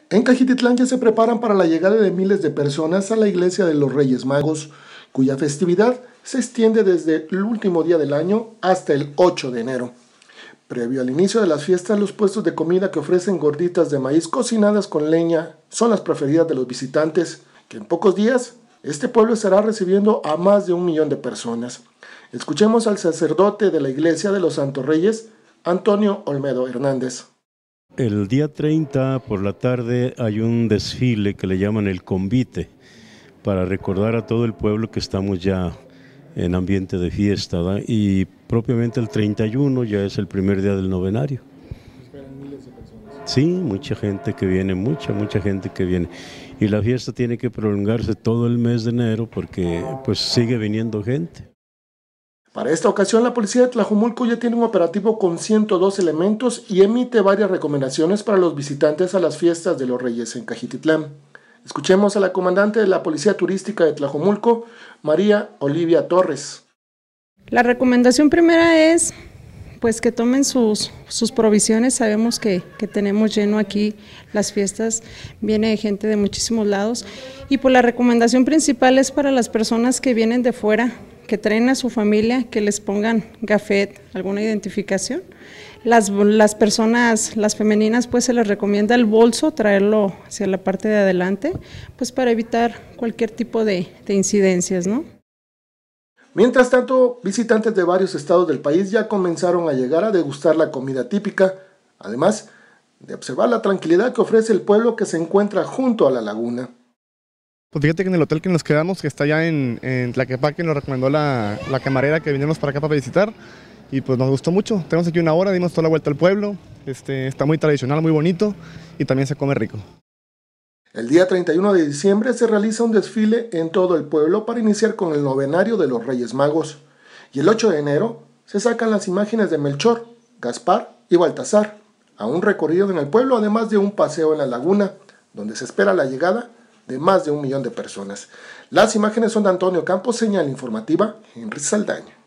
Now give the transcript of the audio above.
En Cajititlán ya se preparan para la llegada de miles de personas a la iglesia de los Reyes Magos, cuya festividad se extiende desde el último día del año hasta el 8 de enero. Previo al inicio de las fiestas, los puestos de comida que ofrecen gorditas de maíz cocinadas con leña son las preferidas de los visitantes, que en pocos días este pueblo estará recibiendo a más de 1 millón de personas. Escuchemos al sacerdote de la iglesia de los Santos Reyes, Antonio Olmedo Hernández. El día 30 por la tarde hay un desfile que le llaman el convite, para recordar a todo el pueblo que estamos ya en ambiente de fiesta, ¿verdad? Y propiamente el 31 ya es el primer día del novenario. Esperan miles de personas. Sí, mucha gente que viene, mucha gente que viene. Y la fiesta tiene que prolongarse todo el mes de enero porque pues sigue viniendo gente. Para esta ocasión, la policía de Tlajomulco ya tiene un operativo con 102 elementos y emite varias recomendaciones para los visitantes a las fiestas de los Reyes en Cajititlán. Escuchemos a la comandante de la Policía Turística de Tlajomulco, María Olivia Torres. La recomendación primera es pues que tomen sus provisiones. Sabemos que tenemos lleno aquí las fiestas, viene gente de muchísimos lados, y pues la recomendación principal es para las personas que vienen de fuera, que traen a su familia, que les pongan gafet, alguna identificación. Las personas, las femeninas, pues se les recomienda el bolso, traerlo hacia la parte de adelante, pues para evitar cualquier tipo de incidencias, ¿no? Mientras tanto, visitantes de varios estados del país ya comenzaron a llegar a degustar la comida típica, además de observar la tranquilidad que ofrece el pueblo que se encuentra junto a la laguna. Pues fíjate que en el hotel que nos quedamos, que está allá en Tlaquepaque, nos recomendó la camarera que vinimos para acá para visitar, y pues nos gustó mucho. Tenemos aquí 1 hora, dimos toda la vuelta al pueblo, está muy tradicional, muy bonito, y también se come rico. El día 31 de diciembre se realiza un desfile en todo el pueblo para iniciar con el novenario de los Reyes Magos, y el 8 de enero se sacan las imágenes de Melchor, Gaspar y Baltasar a un recorrido en el pueblo, además de un paseo en la laguna, donde se espera la llegada de más de 1 millón de personas. Las imágenes son de Antonio Campos, señal informativa, Henry Saldaña.